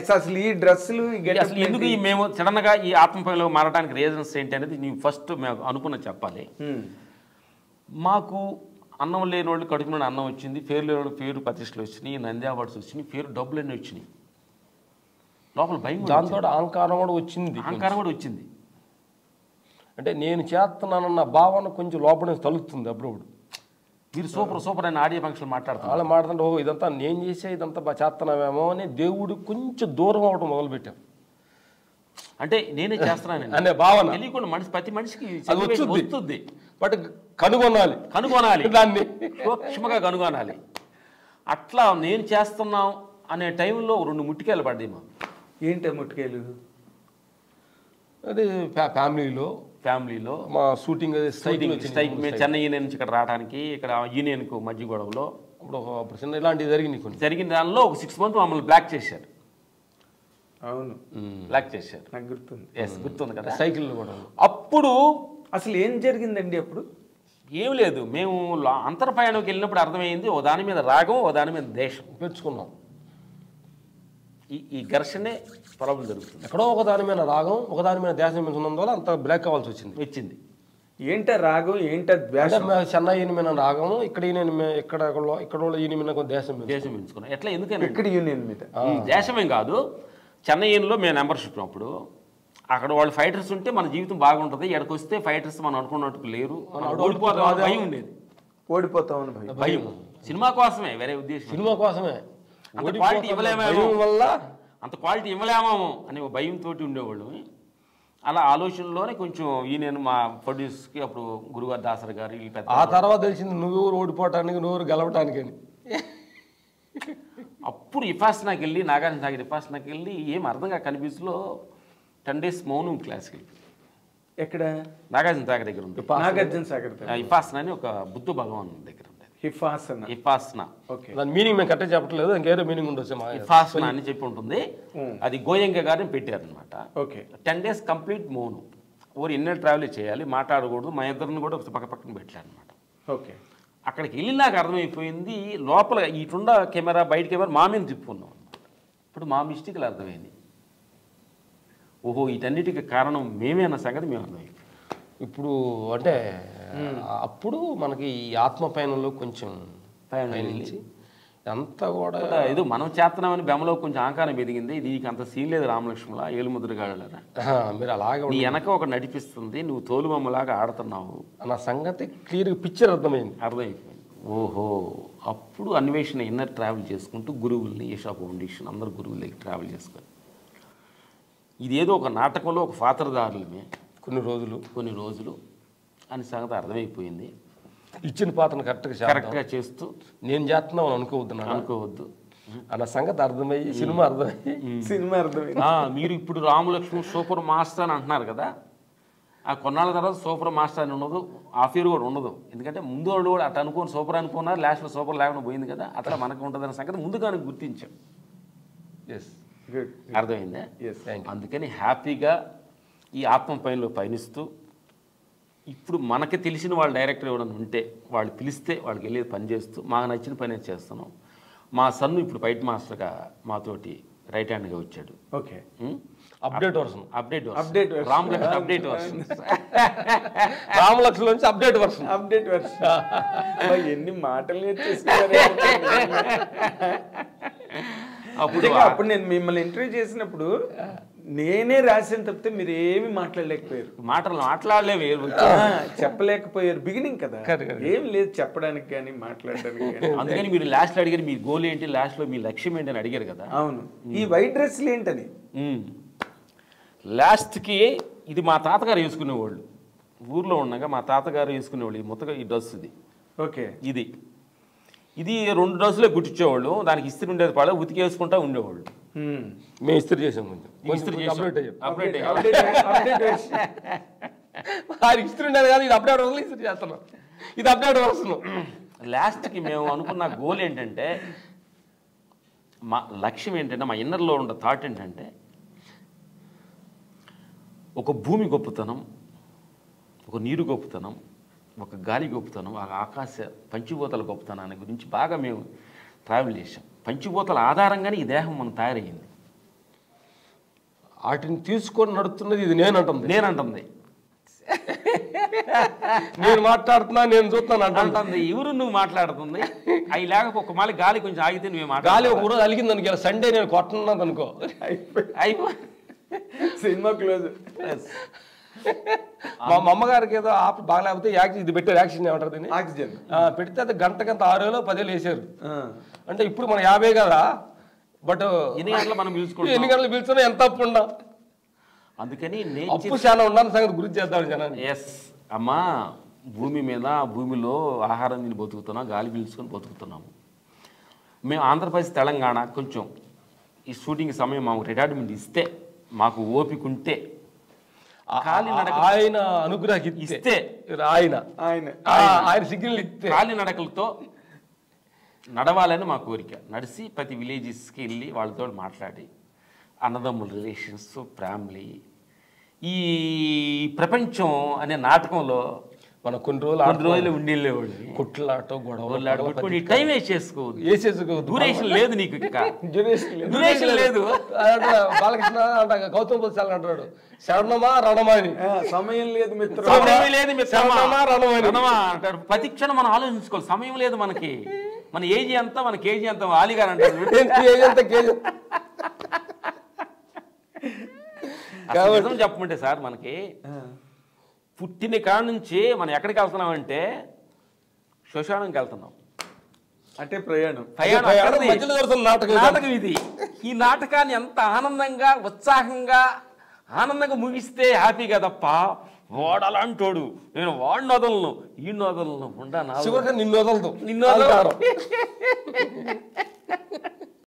అసలు ఈ డ్రెస్సులు అసలు ఎందుకు మేము సడన్గా ఈ ఆత్మపైలో మారడానికి రీజన్స్ ఏంటి అనేది నేను ఫస్ట్ మేము అనుకున్న చెప్పాలి. మాకు అన్నం లేని వాళ్ళు కడుపు నుండి అన్నం వచ్చింది, పేరు లేని వాళ్ళు పేరు ప్రతిష్టలు వచ్చినాయి, నంది అవార్డ్స్ వచ్చినాయి, పేరు డబ్బులన్నీ వచ్చినాయి. లోపల భయం, దాంతో అహంకారం కూడా వచ్చింది. అహంకారం కూడా వచ్చింది. అంటే నేను చేస్తున్నానన్న భావన కొంచెం లోపల నుంచి తలుగుతుంది అప్పుడప్పుడు. మీరు సూపర్ సూపర్ అని ఆడియో ఫంక్షన్ మాట్లాడుతున్నారు, వాళ్ళు మాట్లాడుతుంటే ఓ ఇదంతా నేను చేసే ఇదంతా బాగా చేస్తున్నామేమో అని దేవుడు కొంచెం దూరం అవడం మొదలుపెట్టాం. అంటే నేనే చేస్తున్నాను అనే భావన తెలియకుండా ప్రతి మనిషికి వస్తుంది. బట్ కనుగొనాలి దాన్ని సూక్ష్మగా కనుగొనాలి. అట్లా నేను చేస్తున్నాం అనే టైంలో 2 ముట్టికాయలు పడ్డాయి మా. ఏంటి ముట్టికాయలు? అది ఫ్యామిలీలో మా షూటింగ్ స్ట్రైక్ మేము చెన్నై యూనియన్ నుంచి ఇక్కడ రావడానికి, ఇక్కడ యూనియన్కు మధ్య గొడవలో అప్పుడు చిన్న ఇలాంటివి జరిగిన దానిలో ఒక 6 months మమ్మల్ని బ్లాక్ చేశారు. అవును, బ్లాక్ చేశారు, నాకు గుర్తుంది. గుర్తుంది కదా, సైకిల్ కూడా. అప్పుడు అసలు ఏం జరిగిందండి అప్పుడు? ఏం లేదు, మేము అంతర్పయాణంకి వెళ్ళినప్పుడు అర్థమైంది, ఓ దాని మీద రాగం, ఓ దాని మీద దేశం పెంచుకున్నాం. ఈ ఘర్షణే ప్రాబ్లం జరుగుతుంది. ఎక్కడో ఒక దాని మీద రాగం, ఒక దాని మీద దేశం పెంచుకున్నందువల్ల అంత బ్లాక్ కావాల్సి వచ్చింది. ఏంట రాగం, ఏంట ద్వేషం? చెన్నై యూనియన్ మీద రాగం, ఇక్కడ ఇక్కడ యూనియన్ మీద దేశం పెంచుకున్నాం. ఎట్లా ఎందుకని ఇక్కడ యూనియన్ మీద దేశమేం కాదు, చెన్నై యూనియన్లో మేము మెంబర్షిప్ అప్పుడు అక్కడ వాళ్ళు ఫైటర్స్ ఉంటే మన జీవితం బాగుంటుంది, ఎక్కడికి వస్తే ఫైటర్స్ మనం అనుకున్నట్టు లేరు, భయం ఉండేది. ఓడిపోతామని భయం. సినిమా కోసమే, వేరే ఉద్దేశం. సినిమా కోసమే. అంత క్వాలిటీ ఇవ్వలేమో అనే భయంతో ఉండేవాళ్ళు. అలా ఆలోచనలోనే కొంచెం ఈయన మా ప్రొడ్యూస్కి అప్పుడు గురుగారు దాసరి గారు పెద్ద. ఆ తర్వాత తెలిసింది నువ్వు ఓడిపోవటానికి నువ్వు గెలవటానికి అని. అప్పుడు ఇఫాస్నాకి వెళ్ళి, నాగార్జున సాగర్ ఇఫాస్నాకి వెళ్ళి ఏం అర్థంగా కనిపిస్తులో 10 days మౌనం క్లాస్కి వెళ్ళి. ఎక్కడ? నాగార్జున సాగర్ దగ్గర ఉంది. నాగార్జున సాగర్ ఇఫాస్నా అని ఒక బుద్ధ భగవాన్ దగ్గర ఉండేది. హిఫాసనా. దాని మీనింగ్ మేము కరెక్ట్గా చెప్పట్లేదు, ఇంకేదో మీనింగ్ ఉండొచ్చు. హిఫాసనా అని చెప్పి ఉంటుంది. అది గోయంగ గారిని పెట్టారనమాట. 10 days కంప్లీట్ మౌనం, ఓరి ఎన్నో ట్రావెల్ చేయాలి, మాట్లాడకూడదు. మా ఇద్దరిని కూడా పక్క పక్కన పెట్టారనమాట. అక్కడికి వెళ్ళి నాకు అర్థమైపోయింది, లోపల ఇటుండ కెమెరా బయట కెమెరా మా మీద తిప్పుకున్నాం అనమాట. ఇప్పుడు మా మిస్టేక్లు అర్థమైంది, ఓహో వీటన్నిటికీ కారణం మేమే అన్న సంగతి మేము అర్థమైంది. ఇప్పుడు అంటే అప్పుడు మనకి ఈ ఆత్మ పయనంలో కొంచెం పయనించి అంతా కూడా ఏదో మనం చేస్తున్నామని బెమ్మలో కొంచెం అహంకారం ఎదిగింది. దీనికి అంత సీన్ లేదు రామలక్ష్మణలా, ఏలుముద్రగాళ్ళరా మీరు అలాగే నీ వెనక ఒక నడిపిస్తుంది, నువ్వు తోలుబొమ్మలాగా ఆడుతున్నావు అన్న సంగతి క్లియర్గా పిక్చర్ అర్థమైపోయింది. ఓహో అప్పుడు అన్వేషణ ఇన్నర్ ట్రావెల్ చేసుకుంటూ గురువుల్ని, ఈషా ఫౌండేషన్ అందరు గురువులకి ట్రావెల్ చేసుకొని ఇదేదో ఒక నాటకంలో ఒక పాత్రధారులమే కొన్ని రోజులు అని సంగతి అర్థమైపోయింది. ఇచ్చిన పాత్రను కరెక్ట్గా చేస్తూ నేను చేస్తున్నావు అనుకోవద్దు అన్న సంగతి అర్థమయ్యి సినిమా అర్థమయ్యి మీరు ఇప్పుడు రామలక్ష్మణ్ సూపర్ మాస్టర్ అని అంటున్నారు కదా, ఆ కొన్నాళ్ళ తర్వాత సూపర్ మాస్టర్ అని ఉండదు, హాఫ్ ఇయర్ కూడా ఉండదు. ఎందుకంటే ముందు వాళ్ళు కూడా అట్లా అనుకోని సూపర్ అనుకున్నారు, లాస్ట్లో సూపర్ లేకుండా పోయింది కదా, అట్లా మనకు ఉంటుందన్న సంగతి ముందుగానే గుర్తించాం. అర్థమైందా? అందుకని హ్యాపీగా ఈ ఆత్మ పైనలో పయనిస్తూ ఇప్పుడు మనకి తెలిసిన వాళ్ళు డైరెక్టర్ ఎవరైనా ఉంటే వాళ్ళు పిలిస్తే వాళ్ళకి వెళ్ళేది పని చేస్తూ మాకు నచ్చిన పని చేస్తున్నాం. మా సన్ను ఇప్పుడు ఫైట్ మాస్టర్గా మాతోటి రైట్ హ్యాండ్గా వచ్చాడు. Update version Ramalakshman update version Ramalakshman నుంచి అప్డేట్ వర్షన్ ఎన్ని మాటలు నేర్చేసుకున్నారు. అప్పుడు నేను మిమ్మల్ని ఇంటర్వ్యూ చేసినప్పుడు నేనే రాసాను తప్పితే మీరు ఏమి మాట్లాడలేకపోయారు. మాట్లాడలేవు, చెప్పలేకపోయారు. బిగినింగ్ కదా, ఏం లేదు చెప్పడానికి కానీ మాట్లాడడానికి కానీ. అందుకని మీరు లాస్ట్లో అడిగారు మీ గోల్ ఏంటి, లాస్ట్లో మీ లక్ష్యం ఏంటి అని అడిగారు కదా. అవును, ఈ వైట్ డ్రెస్లు ఏంటని. లాస్ట్కి ఇది మా తాతగారు వేసుకునేవాళ్ళు, ఊర్లో ఉండగా మా తాతగారు వేసుకునేవాళ్ళు ఈ మొత్తగా ఈ డ్రెస్. ఇది ఇది 2 డ్రెస్సులే కుట్టించేవాళ్ళు, దానికి ఇస్త్రీ ఉండేది పాడ ఉతికేసుకుంటా ఉండేవాళ్ళు. మేము ఇస్త్రీ చేసాం, ఇస్త్రీ ఉండేది కాదు, ఇది అప్డేట్ వర్షన్ ఇస్త్రీ చేస్తున్నాం, ఇది అప్డేట్ వర్షన్. లాస్ట్కి మేము అనుకున్న గోల్ ఏంటంటే, మా లక్ష్యం ఏంటంటే, మా ఇన్నర్లో ఉన్న థాట్ ఏంటంటే, ఒక భూమి గొప్పతనం, ఒక నీరు గొప్పతనం, ఒక గాలి గొప్పతనం, ఆ ఆకాశ పంచభూతాల గొప్పతనాన్ని గురించి బాగా మేము ట్రావెల్ చేసాం. పంచభూతాల ఆధారంగానే ఈ దేహం మనం తయారయ్యింది. వాటిని తీసుకొని నడుస్తున్నది ఇది నేనంటుంది నేను మాట్లాడుతున్నా, నేను చూస్తాను అంటుంది. ఎవరు నువ్వు మాట్లాడుతుంది? అవి లేకపోతే ఒక మళ్ళీ గాలి కొంచెం ఆగితే నువ్వు గాలి ఒక రోజు అలిగింది అనుకో, సండే నేను కొట్టనున్నది అనుకో, సినిమా క్లోజ్. మా అమ్మగారికి ఏదో బాగా లేకపోతే ఇది పెట్టారు, యాక్సిజన్ ఏమంటారు దీన్ని, ఆక్సిజన్ పెడితే అది గంటకంత 6,000 10,000 వేసారు. అంటే ఇప్పుడు మన 50 కదా, బట్ ఎన్ని గంటలు మనం పిలుచుకుంటాం, ఎన్ని గంటలు పిలుచుకున్నా ఎంత అప్పు ఉండా. అందుకని అప్పు చాలా ఉండాలని సంగతి గురించి చేద్దాం జనాన్ని. ఎస్ అమ్మా, భూమి మీద భూమిలో ఆహారం తిని బతుకుతున్నాం, గాలి పీల్చుకొని బతుకుతున్నాము. మేము ఆంధ్రప్రదేశ్ తెలంగాణ కొంచెం ఈ షూటింగ్ సమయం మాకు రిటైర్మెంట్ ఇస్తే, మాకు ఓపిక ఉంటే, ఆయన అనుగ్రహం ఇస్తే, ఆయన సిగ్నల్ ఇస్తే కాలి నడకలతో నడవాలని మా కోరిక. నడిచి ప్రతి విలేజెస్కి వెళ్ళి వాళ్ళతో మాట్లాడి, అన్నదమ్ముల రిలేషన్స్, ఫ్యామిలీ, ఈ ప్రపంచం అనే నాటకంలో మనం కొన్ని రోజులు ఉండేవాళ్ళు. కొట్లాట గొడవలు టైం వేస్ట్ చేసుకోవద్దు. డ్యూరేషన్ లేదు నీకు, డ్యూరేషన్ లేదు. బాలకృష్ణ అంట, గౌతమ్ బుద్ధ అంటాడు, శరణమా రణమా అని. సమయం లేదు మిత్ర, సమయం లేదు రణమా అంటారు. ప్రతి క్షణం మనం ఆలోచించుకోవాలి, సమయం లేదు మనకి. మన ఏజ్ ఎంత, మన కేజీ ఎంత, ఆలిగారు అంటారు. చెప్పమంటే సార్, మనకి పుట్టిన కాడ నుంచి మనం ఎక్కడికి వెళ్తున్నామంటే శ్మశానంకి వెళ్తున్నాం. అంటే ప్రయాణం నాటకం ఇది. ఈ నాటకాన్ని ఎంత ఆనందంగా, ఉత్సాహంగా, ఆనందంగా ముగిస్తే హ్యాపీగా తప్ప, వాడలాంటోడు నేను వాడిని వదలను, ఈ వదలను, నిన్ను వదలదు.